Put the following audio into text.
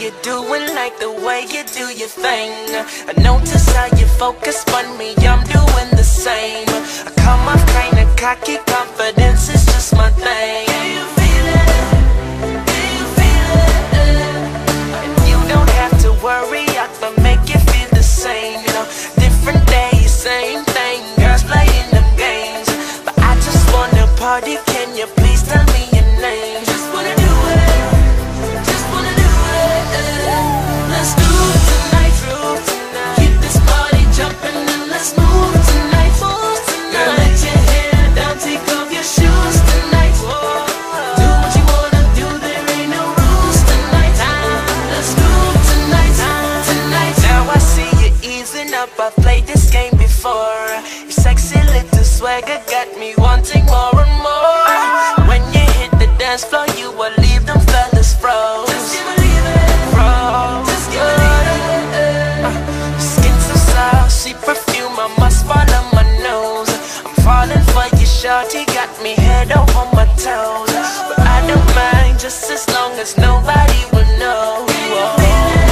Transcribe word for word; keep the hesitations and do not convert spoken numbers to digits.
you doing, like the way you do your thing. I notice how you focus on me, I'm doing the same. I come off kinda cocky, confidence is just my thing. Do you feel it? Do you feel it? And you don't have to worry, I can make you feel the same. You know, different days, same thing, girls playing them games. But I just wanna party, can you please tell me your name? Just wanna do it, just wanna do it. Let's do it tonight, move tonight. Keep this party jumping and let's move tonight, move tonight. Girl, let your hair down, take off your shoes tonight. Whoa. Do what you wanna do, there ain't no rules tonight. Let's move tonight, tonight. Now I see you easing up, I've played this game before. Your sexy little swagger got me wanting more and more. When you hit the dance floor, you will leave them fellas froze. Just give believe it, froze. Just give believe it. Uh, skin so soft, sweet perfume, I must follow my nose. I'm falling for you, shorty, got me head up on my toes. But I don't mind, just as long as nobody will know. Oh.